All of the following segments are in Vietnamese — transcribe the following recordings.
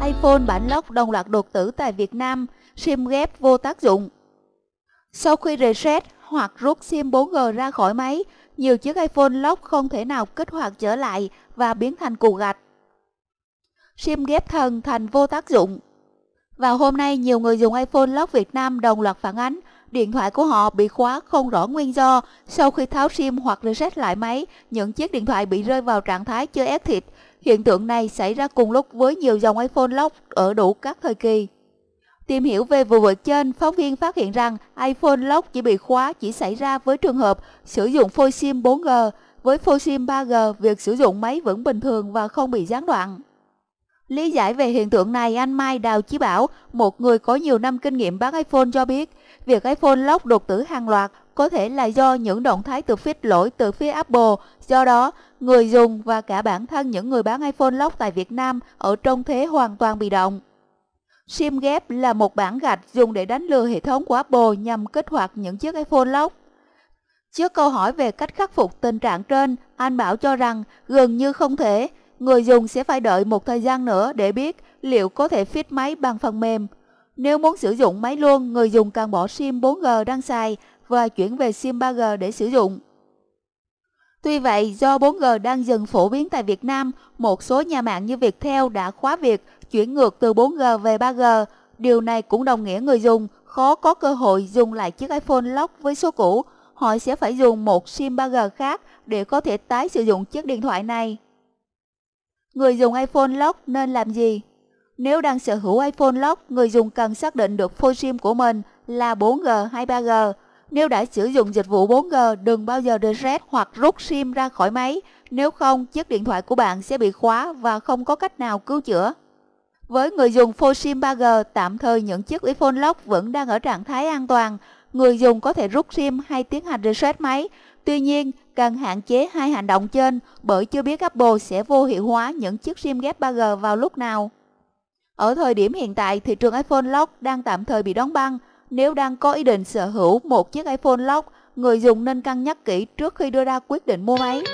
iPhone bản lock đồng loạt đột tử tại Việt Nam, SIM ghép vô tác dụng. Sau khi reset hoặc rút SIM 4G ra khỏi máy, nhiều chiếc iPhone lock không thể nào kích hoạt trở lại và biến thành cục gạch. SIM ghép thần thành vô tác dụng. Vào hôm nay, nhiều người dùng iPhone lock Việt Nam đồng loạt phản ánh điện thoại của họ bị khóa không rõ nguyên do. Sau khi tháo SIM hoặc reset lại máy, những chiếc điện thoại bị rơi vào trạng thái chưa ép thịt. Hiện tượng này xảy ra cùng lúc với nhiều dòng iPhone lock ở đủ các thời kỳ. Tìm hiểu về vụ việc trên, phóng viên phát hiện rằng iPhone lock chỉ bị khóa chỉ xảy ra với trường hợp sử dụng phôi SIM 4G. Với phôi SIM 3G, việc sử dụng máy vẫn bình thường và không bị gián đoạn. Lý giải về hiện tượng này, anh Mai Đào Chí Bảo, một người có nhiều năm kinh nghiệm bán iPhone cho biết, việc iPhone lock đột tử hàng loạt có thể là do những động thái tự fix lỗi từ phía Apple. Do đó, người dùng và cả bản thân những người bán iPhone lock tại Việt Nam ở trong thế hoàn toàn bị động. SIM ghép là một bản gạch dùng để đánh lừa hệ thống của Apple nhằm kích hoạt những chiếc iPhone lock. Trước câu hỏi về cách khắc phục tình trạng trên, anh Bảo cho rằng gần như không thể. Người dùng sẽ phải đợi một thời gian nữa để biết liệu có thể fix máy bằng phần mềm. Nếu muốn sử dụng máy luôn, người dùng cần bỏ SIM 4G đang xài và chuyển về SIM 3G để sử dụng. Tuy vậy, do 4G đang dần phổ biến tại Việt Nam, một số nhà mạng như Viettel đã khóa việc chuyển ngược từ 4G về 3G. Điều này cũng đồng nghĩa người dùng khó có cơ hội dùng lại chiếc iPhone lock với số cũ. Họ sẽ phải dùng một SIM 3G khác để có thể tái sử dụng chiếc điện thoại này. Người dùng iPhone lock nên làm gì? Nếu đang sở hữu iPhone lock, người dùng cần xác định được phôi SIM của mình là 4G hay 3G. Nếu đã sử dụng dịch vụ 4G, đừng bao giờ reset hoặc rút SIM ra khỏi máy. Nếu không, chiếc điện thoại của bạn sẽ bị khóa và không có cách nào cứu chữa. Với người dùng phôi SIM 3G, tạm thời những chiếc iPhone lock vẫn đang ở trạng thái an toàn. Người dùng có thể rút SIM hay tiến hành reset máy. Tuy nhiên, cần hạn chế hai hành động trên bởi chưa biết Apple sẽ vô hiệu hóa những chiếc SIM ghép 3G vào lúc nào. Ở thời điểm hiện tại, thị trường iPhone lock đang tạm thời bị đóng băng. Nếu đang có ý định sở hữu một chiếc iPhone lock, người dùng nên cân nhắc kỹ trước khi đưa ra quyết định mua máy.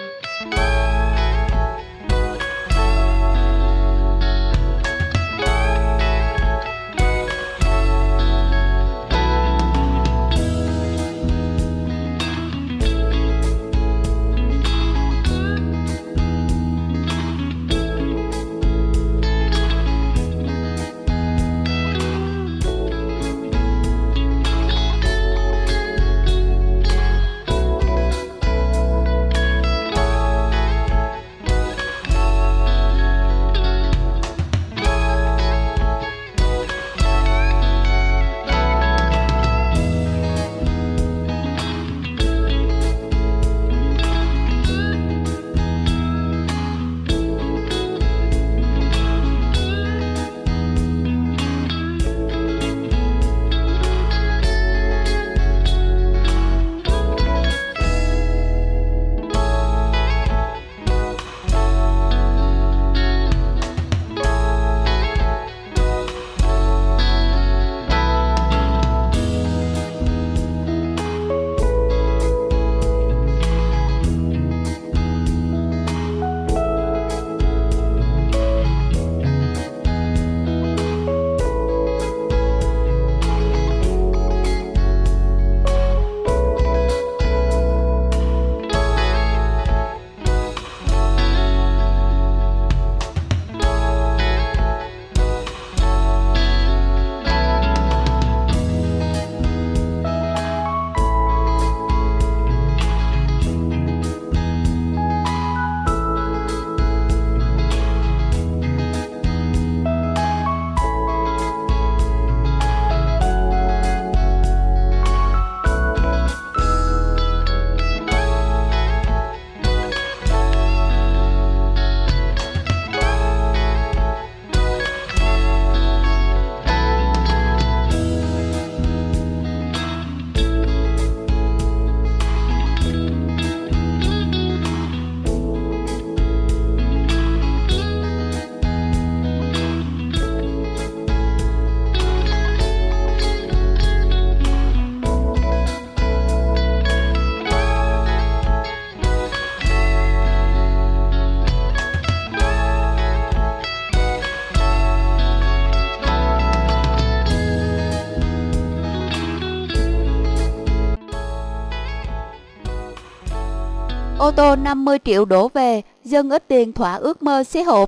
Ô tô 50 triệu đổ về, dân ít tiền thỏa ước mơ xế hộp.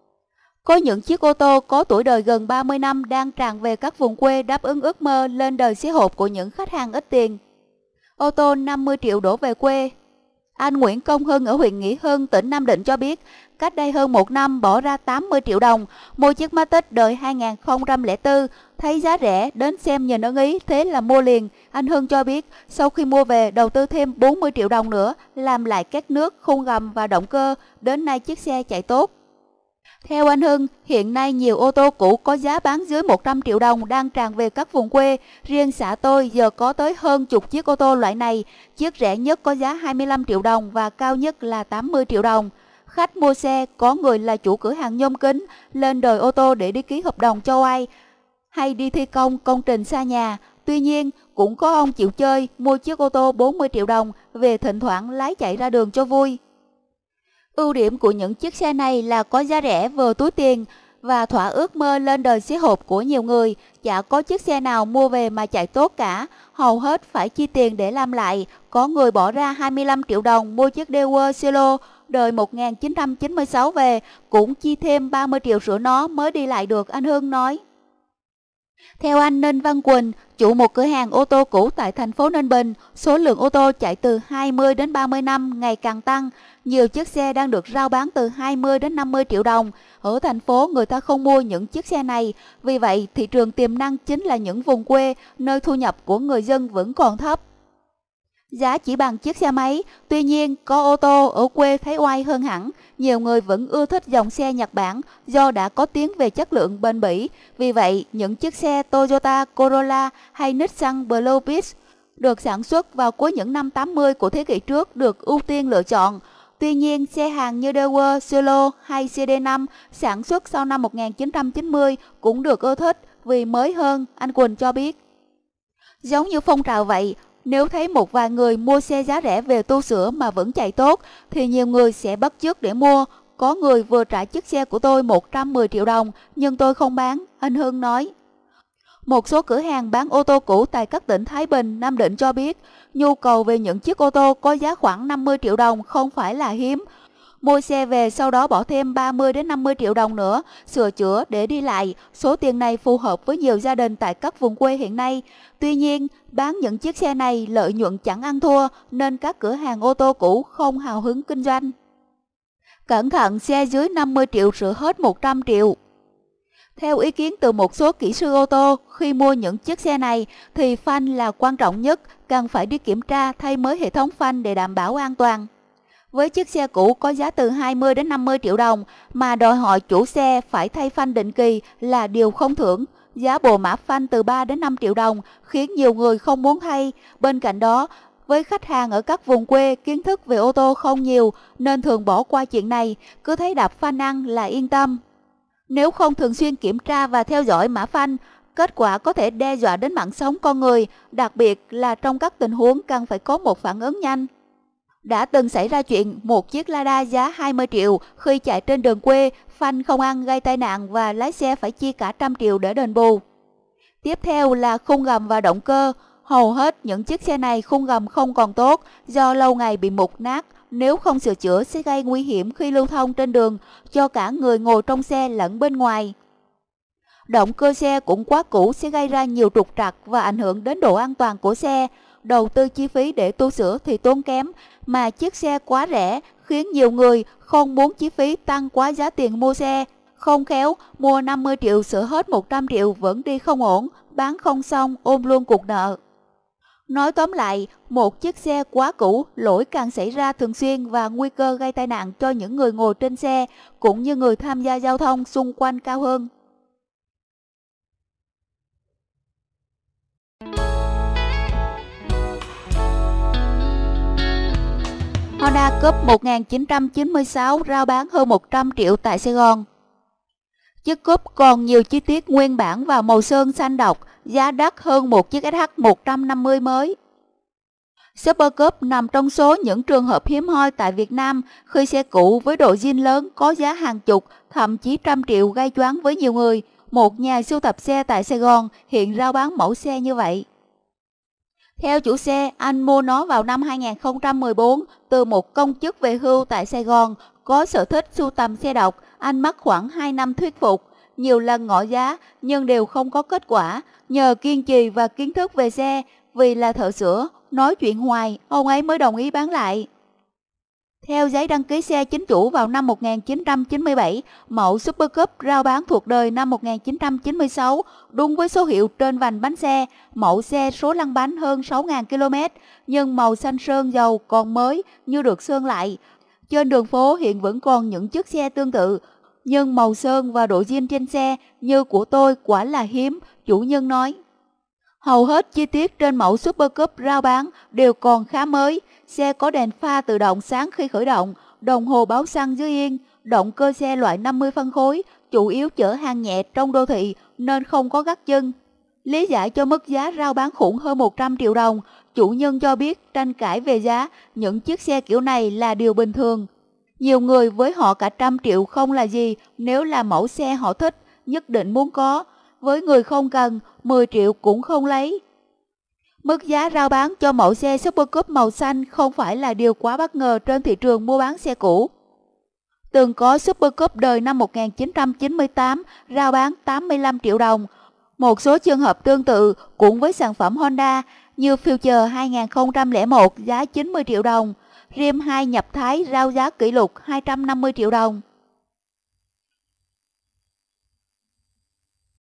Có những chiếc ô tô có tuổi đời gần 30 năm đang tràn về các vùng quê đáp ứng ước mơ lên đời xế hộp của những khách hàng ít tiền. Ô tô 50 triệu đổ về quê. Anh Nguyễn Công Hưng ở huyện Nghĩa Hưng, tỉnh Nam Định cho biết, cách đây hơn 1 năm bỏ ra 80 triệu đồng mua chiếc Matic đời 2004, thấy giá rẻ đến xem nhìn ưng ý, thế là mua liền. Anh Hưng cho biết, sau khi mua về đầu tư thêm 40 triệu đồng nữa, làm lại két nước, khung gầm và động cơ, đến nay chiếc xe chạy tốt. Theo anh Hưng, hiện nay nhiều ô tô cũ có giá bán dưới 100 triệu đồng đang tràn về các vùng quê. Riêng xã tôi giờ có tới hơn chục chiếc ô tô loại này. Chiếc rẻ nhất có giá 25 triệu đồng và cao nhất là 80 triệu đồng. Khách mua xe, có người là chủ cửa hàng nhôm kính, lên đời ô tô để đi ký hợp đồng cho ai, hay đi thi công công trình xa nhà. Tuy nhiên, cũng có ông chịu chơi, mua chiếc ô tô 40 triệu đồng, về thỉnh thoảng lái chạy ra đường cho vui. Ưu điểm của những chiếc xe này là có giá rẻ vừa túi tiền và thỏa ước mơ lên đời xế hộp của nhiều người. Chả có chiếc xe nào mua về mà chạy tốt cả, hầu hết phải chi tiền để làm lại. Có người bỏ ra 25 triệu đồng mua chiếc Daewoo Silo đời 1996 về, cũng chi thêm 30 triệu sửa nó mới đi lại được, anh Hưng nói. Theo anh Ninh Văn Quỳnh, chủ một cửa hàng ô tô cũ tại thành phố Ninh Bình, số lượng ô tô chạy từ 20 đến 30 năm ngày càng tăng. Nhiều chiếc xe đang được rao bán từ 20 đến 50 triệu đồng. Ở thành phố người ta không mua những chiếc xe này. Vì vậy, thị trường tiềm năng chính là những vùng quê, nơi thu nhập của người dân vẫn còn thấp. Giá chỉ bằng chiếc xe máy, tuy nhiên có ô tô ở quê thấy oai hơn hẳn. Nhiều người vẫn ưa thích dòng xe Nhật Bản do đã có tiếng về chất lượng bền bỉ. Vì vậy, những chiếc xe Toyota Corolla hay Nissan Bluebeast được sản xuất vào cuối những năm 80 của thế kỷ trước được ưu tiên lựa chọn. Tuy nhiên, xe hàng như Daewoo Solo hay CD5 sản xuất sau năm 1990 cũng được ưa thích vì mới hơn, anh Quỳnh cho biết. Giống như phong trào vậy, nếu thấy một vài người mua xe giá rẻ về tu sửa mà vẫn chạy tốt, thì nhiều người sẽ bắt chước để mua. Có người vừa trả chiếc xe của tôi 110 triệu đồng, nhưng tôi không bán, anh Hưng nói. Một số cửa hàng bán ô tô cũ tại các tỉnh Thái Bình, Nam Định cho biết, nhu cầu về những chiếc ô tô có giá khoảng 50 triệu đồng không phải là hiếm. Mua xe về sau đó bỏ thêm 30 đến 50 triệu đồng nữa, sửa chữa để đi lại. Số tiền này phù hợp với nhiều gia đình tại các vùng quê hiện nay. Tuy nhiên, bán những chiếc xe này lợi nhuận chẳng ăn thua, nên các cửa hàng ô tô cũ không hào hứng kinh doanh. Cẩn thận, xe dưới 50 triệu sửa hết 100 triệu. Theo ý kiến từ một số kỹ sư ô tô, khi mua những chiếc xe này thì phanh là quan trọng nhất, cần phải đi kiểm tra thay mới hệ thống phanh để đảm bảo an toàn. Với chiếc xe cũ có giá từ 20 đến 50 triệu đồng mà đòi hỏi chủ xe phải thay phanh định kỳ là điều không thưởng. Giá bộ mã phanh từ 3 đến 5 triệu đồng khiến nhiều người không muốn thay. Bên cạnh đó, với khách hàng ở các vùng quê, kiến thức về ô tô không nhiều nên thường bỏ qua chuyện này, cứ thấy đạp phanh ăn là yên tâm. Nếu không thường xuyên kiểm tra và theo dõi mã phanh, kết quả có thể đe dọa đến mạng sống con người, đặc biệt là trong các tình huống cần phải có một phản ứng nhanh. Đã từng xảy ra chuyện một chiếc Lada giá 20 triệu khi chạy trên đường quê, phanh không ăn gây tai nạn và lái xe phải chi cả 100 triệu để đền bù. Tiếp theo là khung gầm và động cơ. Hầu hết những chiếc xe này khung gầm không còn tốt do lâu ngày bị mục nát. Nếu không sửa chữa sẽ gây nguy hiểm khi lưu thông trên đường cho cả người ngồi trong xe lẫn bên ngoài. Động cơ xe cũng quá cũ sẽ gây ra nhiều trục trặc và ảnh hưởng đến độ an toàn của xe. Đầu tư chi phí để tu sửa thì tốn kém, mà chiếc xe quá rẻ khiến nhiều người không muốn chi phí tăng quá giá tiền mua xe. Không khéo, mua 50 triệu sửa hết 100 triệu vẫn đi không ổn, bán không xong ôm luôn cục nợ. Nói tóm lại, một chiếc xe quá cũ, lỗi càng xảy ra thường xuyên và nguy cơ gây tai nạn cho những người ngồi trên xe cũng như người tham gia giao thông xung quanh cao hơn. Honda Cup 1996 rao bán hơn 100 triệu tại Sài Gòn. Chiếc Cup còn nhiều chi tiết nguyên bản và màu sơn xanh độc, giá đắt hơn một chiếc SH 150 mới. Super Cup nằm trong số những trường hợp hiếm hoi tại Việt Nam khi xe cũ với độ zin lớn có giá hàng chục, thậm chí trăm triệu gây choáng với nhiều người. Một nhà sưu tập xe tại Sài Gòn hiện rao bán mẫu xe như vậy. Theo chủ xe, anh mua nó vào năm 2014 từ một công chức về hưu tại Sài Gòn. Có sở thích sưu tầm xe độc, anh mất khoảng 2 năm thuyết phục, nhiều lần ngỏ giá nhưng đều không có kết quả. Nhờ kiên trì và kiến thức về xe, vì là thợ sửa, nói chuyện hoài, ông ấy mới đồng ý bán lại. Theo giấy đăng ký xe chính chủ vào năm 1997, mẫu Super Cup rao bán thuộc đời năm 1996, đúng với số hiệu trên vành bánh xe. Mẫu xe số lăn bánh hơn 6.000 km, nhưng màu xanh sơn dầu còn mới như được sơn lại. Trên đường phố hiện vẫn còn những chiếc xe tương tự, nhưng màu sơn và độ zin trên xe như của tôi quả là hiếm, chủ nhân nói. Hầu hết chi tiết trên mẫu Super Cup rao bán đều còn khá mới. Xe có đèn pha tự động sáng khi khởi động, đồng hồ báo xăng dưới yên, động cơ xe loại 50 phân khối, chủ yếu chở hàng nhẹ trong đô thị nên không có gắt chân. Lý giải cho mức giá rao bán khủng hơn 100 triệu đồng, chủ nhân cho biết tranh cãi về giá những chiếc xe kiểu này là điều bình thường. Nhiều người với họ cả 100 triệu không là gì, nếu là mẫu xe họ thích, nhất định muốn có. Với người không cần, 10 triệu cũng không lấy. Mức giá rao bán cho mẫu xe Super Cup màu xanh không phải là điều quá bất ngờ trên thị trường mua bán xe cũ. Từng có Super Cup đời năm 1998 rao bán 85 triệu đồng. Một số trường hợp tương tự cũng với sản phẩm Honda như Future 2001 giá 90 triệu đồng. Rim 2 nhập Thái rao giá kỷ lục 250 triệu đồng.